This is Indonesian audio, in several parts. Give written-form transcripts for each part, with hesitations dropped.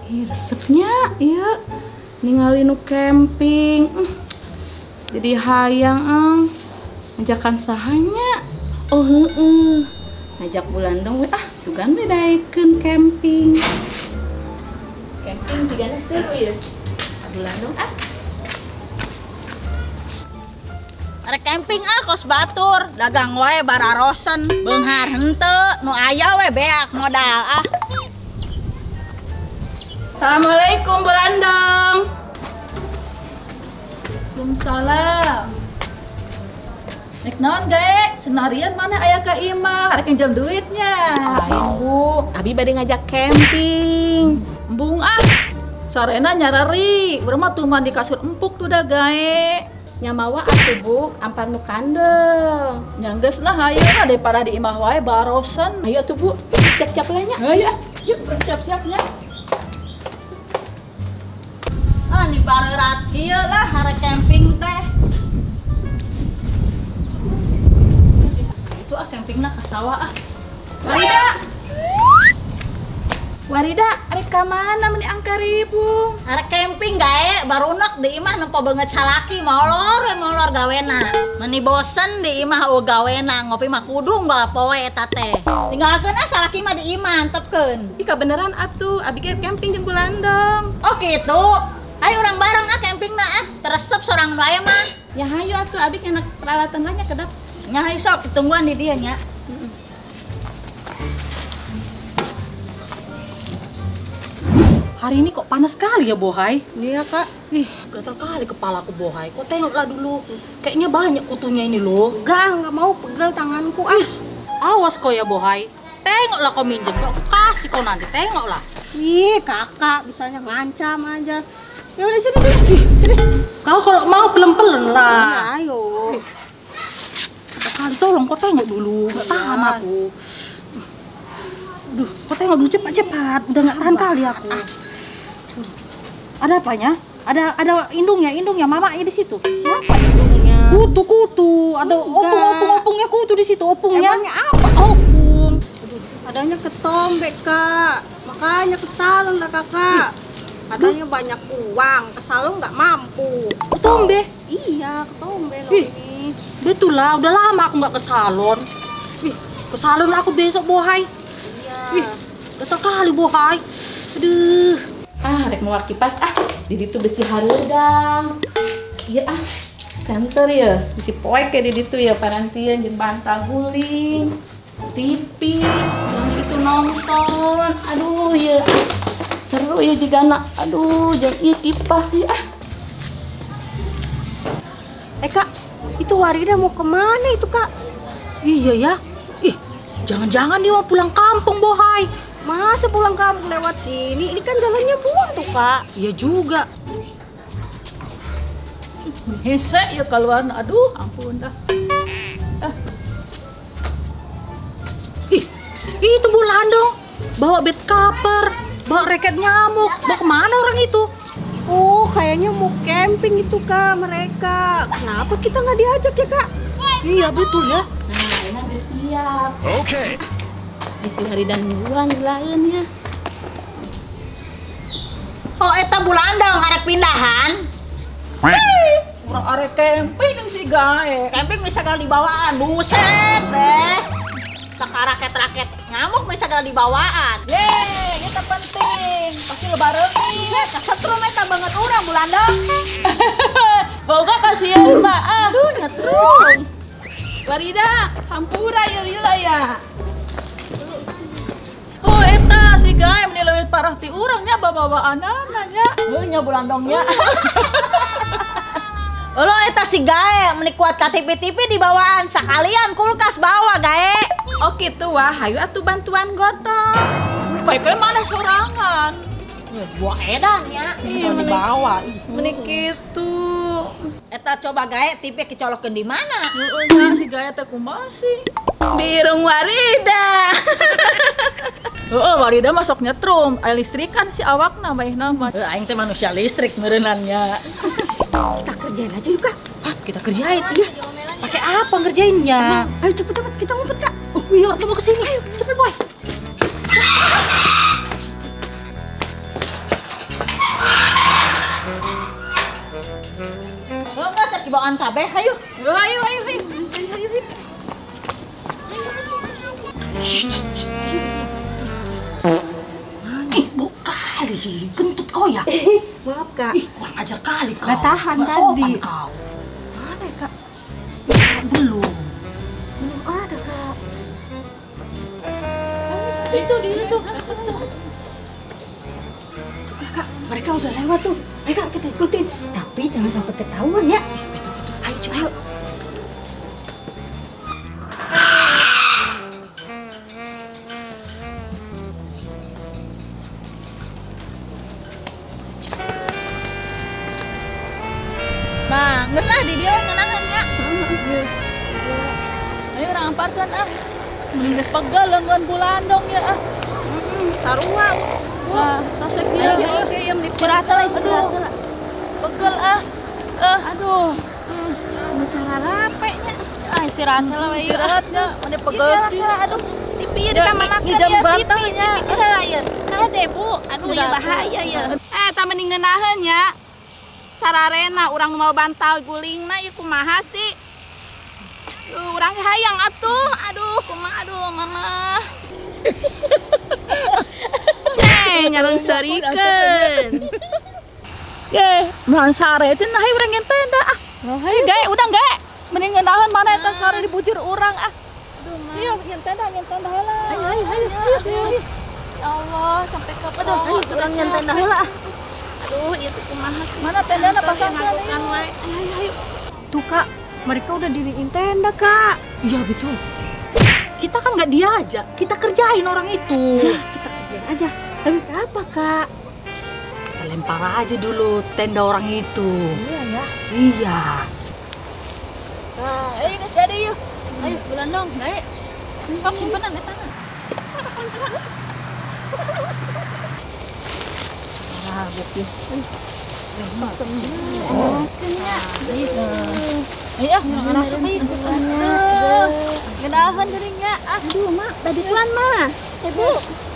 Resepnya iya ninggalin nu camping. Jadi hayang ngajakan sahanya. Oh ngajak Bulandong we sugan we daekeun camping. Camping juga seru ya. Bulandong Arek camping kos batur, dagang wae bararosen, beunghar henteu, nu aya we beak modal Assalamualaikum Bulandong. Waalaikumsalam. Nek naon gae? Senarian mana aya ka imah? Arek pinjam duitnya. Lain Bu, abi bade ngajak camping. Embung sarena nyarari, urang mah tuh mandi kasur empuk tuh da gae. Nyamawa atuh Bu, ampan nu kandel. Nyanggeus lah hayu daripada di imah wae barosen. Ayo tuh Bu, siap-siap lah nya. Ayo, yuk bersiap-siapnya. Nih bareurat kieu lah arek camping teh. Itu campingna ka sawah Warida, arek ka mana meni angka ribu? Arek camping gae barunek di imah nempo beungeut salaki molor gawena. Meni bosen di imah gawena ngopi mah kudu nggal poe eta teh. Tinggalkeun salaki mah di imah antepkeun. Ika beneran atuh, abi keur camping jeung Bulandong. Oh gitu. Ayo urang bareng campingna teresep sorang nu aya mah. Ya hayu atuh abi enak peralatan lahnya kedap. Nya hayu sok ditungguan di dieu nya. Hari ini kok panas sekali ya Bohai? Iya Kak. Ih, gatal kali kepalaku Bohai. Kok tengoklah dulu. Kayaknya banyak kutunya ini loh. Enggak mau pegel tanganku. Awas kok ya Bohai. Tengoklah kau minjem, kau kasih kau nanti, tengoklah. Ih kakak, bisanya ngancam aja. Ya udah sini. Kau kalau mau pelan-pelan lah. Ayo. Kali tolong kau tengok dulu, nggak tahan aku. Duh, kau tengok dulu cepat-cepat, udah nggak tahan kali aku. Ada apanya? Ada indungnya, mamanya di situ. Siapa indungnya? Kutu, ada opungnya kutu di situ, opungnya. Emangnya apa opung? Adanya ketombe Kak, makanya kesalon lah Kakak. Katanya banyak uang, kesalon nggak mampu. Ketombe? Iya, ketombe loh Ih. ini. Betul lah, udah lama aku nggak ke salon. Ke salon aku besok Bohai. Iya. Gatal kali Bohai. Aduh. Rek mau kipas di ditu besi hareudang. Iya center ya. Besi poek ya di ditu ya parantian jeung bantal guling. TV yang itu nonton. Aduh ya. Seru ya jigana. Aduh, jeung ieu kipas ya. Kak, itu Warida mau kemana itu Kak? Iya ya. Jangan-jangan dia mau pulang kampung Bohai. Masa pulang kampung lewat sini? Ini kan jalannya buntu Kak. Iya juga. Hese ya keluar, aduh ampun dah. Itu Bulandong bawa bed cover, bawa raket nyamuk. Bawa kemana orang itu? Oh, kayaknya mau camping itu Kak mereka. Kenapa kita nggak diajak ya Kak? Iya betul ya. Nah, enak udah siap. Oke. Bisi hari dan mingguan lainnya. Oh, eta Bulandong arek pindahan. Urang arek camping si gae. Camping bisa gal dibawaan. Buset deh. Taka raket-raket nyamuk bisa gal dibawaan. Yeay, kita penting. Pasti lebaran nih. Kesetrum eta banget urang Bulandong. Boga kasihan Mbak. Aduh, nyetrum. Warida, hampura ya lila ya. Oh, eta si gae menilewit parah ti urangnya bawa-bawaan nya. Nya Bulandongnya. Lo eta si gae menikuat ka TV-TV di bawaan sakalian kulkas bawa gae. Oh gitu wah, hayu atuh bantuan gotong. Baiknya mana sorangan. Buah edan ya, Ih, bisa dibawa. Menik gitu. Eta coba gae TV kecolokeun di mana? Nya si gae teh kumaha sih? Birung Warida. Warida masuk nyetrum, aya listrikan si awakna bae nama. Aing teh manusia listrik meureunannya. Kita kerjain aja yuk Kak. Kita kerjain. Iya. Pakai apa ngerjainnya? Ayo cepet-cepet kita ngumpet Kak. Oh iya, tunggu kesini. Ayo, cepet boy. Nggak sakit bawaan kabeh, ayo. Ayo. Ih, bu kali, kentut kau ya? Maaf kak. Ih, kurang ajar kali kau. Nggak tahan Nggak tadi. sopan kau. Mana ya kak? Belum. Belum ada kak. Itu dia. Kak, mereka udah lewat tuh. Ayo kak, kita ikutin. Tapi jangan sampai ketahuan ya. Betul. Ayo cepat. Nah, nggak sah di dia ngenahan ya. Ayo orang amparkan ah. Mending pegal dengan bulandong ya ah. Saruang. Wah, tasek dia. Ayo, istirahat lah. Pegal ah. Aduh. Cara rapenya. Ah, istirahat lah, ayo. Istirahatnya, mana pegal dia. Aduh, TV di kamar Ini jam bantahnya. ya. Kade, Bu. Aduh, ya bahaya ya. Tak mending ngeunaheun nya. Sararena urang mau bantal gulingna ieu kumaha sih? Urang hayang atuh. Aduh, kumaha aduh, Mama. Nyareng serikeun. Ye, mohon sare cenah ayo urang yang tenda ah. Ayo gae, udah gae. Mending ngeunaheun mana eta sare dibujur urang ah. Iya, yang tenda heula. Ayo. Ya Allah, sampai kapan? Ayo, urang yang tenda heula ah. Aduh, itu kumaha sih? Mana tendana pasangkan wae. Ayo. Tuh kak, mereka udah diriin tenda kak. Iya betul. Kita kan nggak diajak, kita kerjain orang itu. Kita kerjain aja. Tapi apa kak? Kita lempar aja dulu tenda orang itu. Iya ya. Iya. Nah, ayo guys jadi yuk. Ayo, bulan dong, gae. Kok simpenan di tangan. Nah, betul. Ayo, masuk ayo. Gedahan jadinya. Aduh, mak, tadi pelan mah. Bu.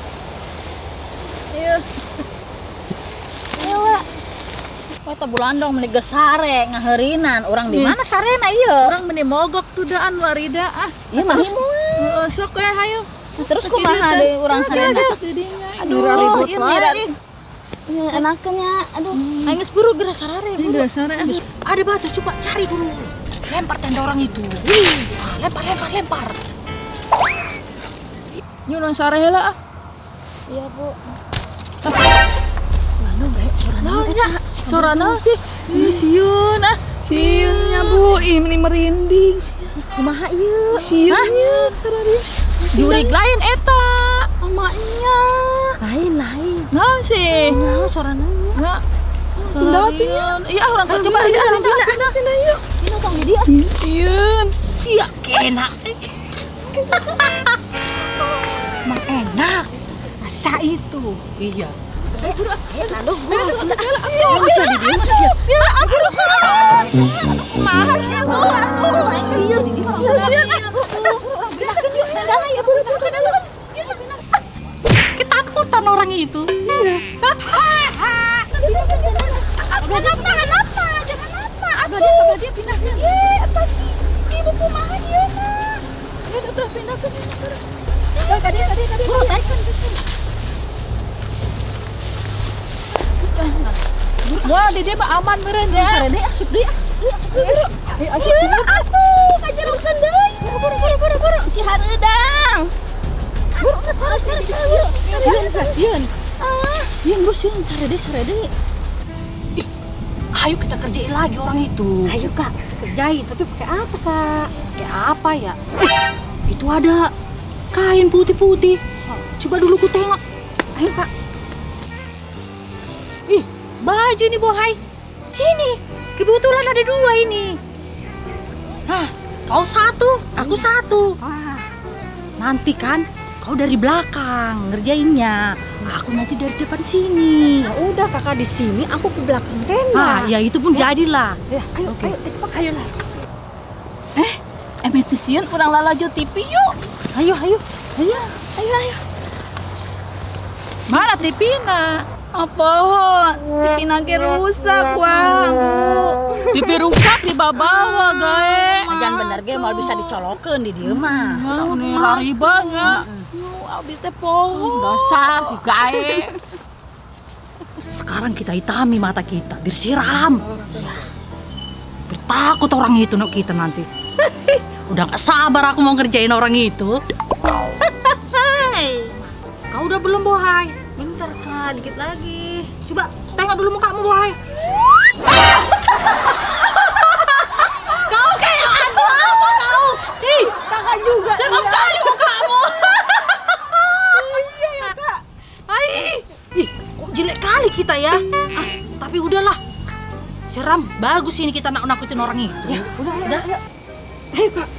Ayo. Ayo, Wak. Kata bulan dong meni gesare ngaheurinan. Orang di mana sarena ieu? Orang meni mogok tuh daan warida ah. Ieu mah Sok ya, ayo. terus kumaha deui urang sarena? Aduh, ribut wae. Enaknya, aduh. Ayo geus buru geura sarare. Geura sarare. Ada batu, coba cari dulu. Lempar tenda orang itu. Lempar. Ini urang sare heula ah. Iya, Bu. Sorana sih. Ih, sieun ah. Sieunnya Bu, ih ini merinding. Kumaha ieu? Sieunnya sarari. Jurig lain eta. Emaknya. Lain. Naon sih? Nah, sorananya. Nah, Pindah iya orang coba pindah yuk. Ini tong di dia. Sieun. Iya, kena. Emang enak. Masa itu? Iya. Aduh, Bisa di dia Mas ya. mahal ya, Bu. Ketakutan orang itu. Kenapa? Jangan dia pindah. Atas. Ibu kumaha ieu mah? Pindah. Tadi. Wah, di dia mah aman meureun ya. Sarede asup deui. Ayo asup sini. Atuh, kajalukeun deui. Buru. Si hareudang. Buru ke sarede. Sieun. Yang bersihin sarede. Ayo kita kerjain lagi orang itu. Ayo kak, kerjain. Tapi pakai apa kak? Kayak apa ya? Itu ada kain putih. Coba dulu ku tengok. Ayo kak. Ih, baju nih Bohai. Sini, kebetulan ada dua ini. Hah, kau satu, aku satu. Wah, Nanti kan kau dari belakang ngerjainnya. Aku nanti dari depan sini. ya udah kakak di sini, aku ke belakang tenda. Ah, ya itu pun jadilah. Ya, ayo, Oke. ayolah. Emetisian urang lalajo TV yuk. Ayo. Mana TV-na? Apa? TV nage rusak, Bang. TV rusak dibawa, gae. Jangan bener ge mau bisa dicolokeun di dieu mah. Ini lari banget. Abi teh poho. Dasar si gae. Sekarang kita hitami mata kita, disiram. Bertakut orang itu nak kita nanti. Udah gak sabar aku mau ngerjain orang itu. Kau udah belum, Bohai? Bentar, Kak, dikit lagi. Coba tengok dulu mukamu, Bohai. Kau kayak apa kau? Ih, Kakak juga. serem kali mukamu. Iya ya, Kak. Ih, kok jelek kali kita ya? Tapi udahlah. Seram, bagus ini kita nakutin orang itu. Ya, udah. Ayo, Kak.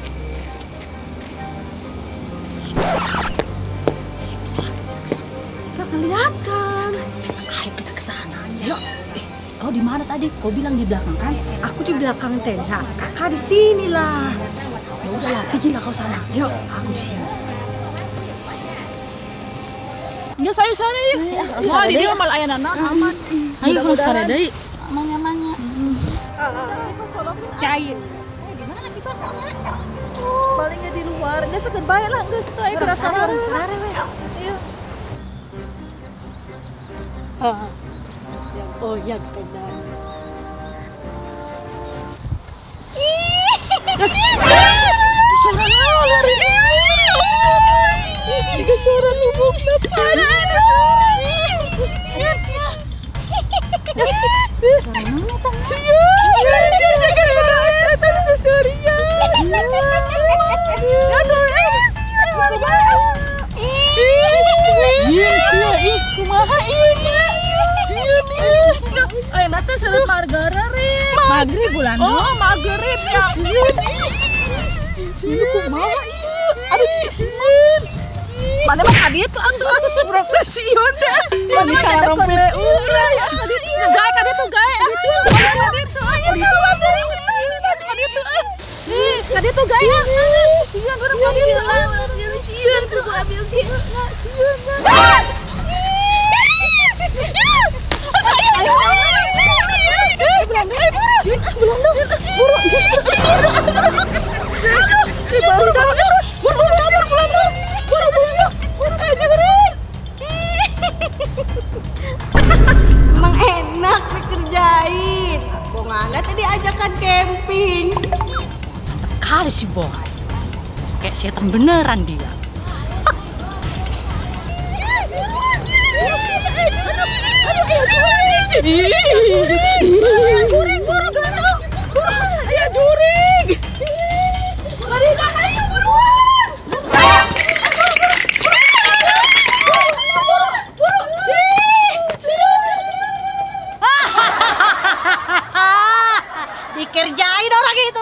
Gak kelihatan. Ayo kita ke sana. Ayo. Kau di mana tadi? Kau bilang di belakang kan? Aku di belakang tenda. Kakak di sini lah. Ya udahlah, pergilah kau sana. Yuk, aku di sini. Ya saya sana ya. Wah, di dia malah ayah anak aman. Ayo kalau sana deh. Amannya. Cair. Gimana kita sana? Palingnya di luar. Nggak seger baik lah, nggak seger. Ayo kita sana. Ayo. Oh ya, benar. Suara lubuk depan. Maghrib bulan. Oh, maghrib ya. Sini kumaha ieu? Aduh, sieun. Mana mah kadieu tuh atuh urang teh sieun teh. Mana salah rompet urang ya. Gae kadieu tuh gae. Kadieu tuh. Ayo keluar dari kadieu tuh. Kadieu tuh gae. Sieun urang kadieu. Sieun tuh gua ambil ki. Sieun. Emang enak dikerjain. Bongana tadi ajakan camping. Mantap kali si Bohai. Kayak setan beneran dia. Juring, buru dulu. Ayo juring. Mari ayo buruan. Dikerjain orang itu.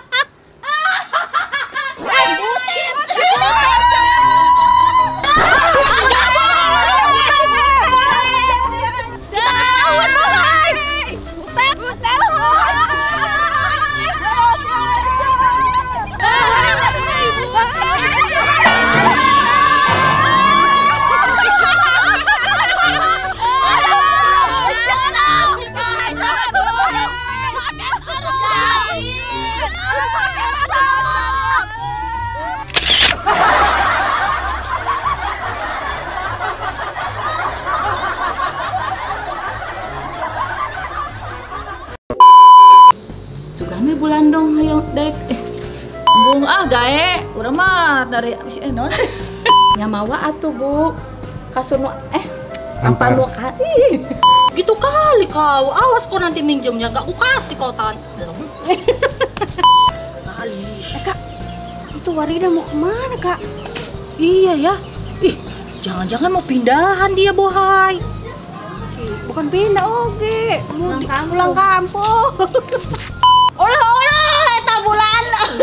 Sugame bulan dong, ayo dek. Bung gae, udah mah dari si non. Nyamawa atuh bu. Kasunu Antar. ampanu Gitu kali kau. Awas kau nanti minjemnya gak aku kasih kau tangan. Kali. Kak, itu Warida mau kemana, Kak? Iya ya. Ih, jangan-jangan mau pindahan dia, Bohai. Bukan pindah, oke. Mau Pulang kampung. pulang kampung. Olah, eta bulan.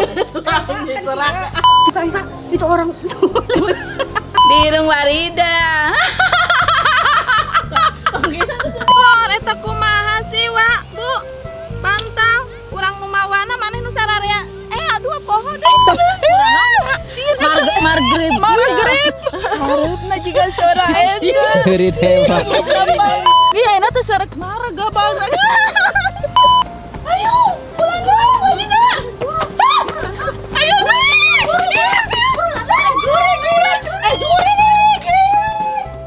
Kak, itu orang Dirung Warida. Oh, eta kumaha sih, Wak, Bu? Pantang, urang nu mawana maneh nu sararea. Aduh, poho deh. Marga Maghrib. Harapna juga suara eta. Seureut hebat. Iya, enak tuh sarek marah gabang.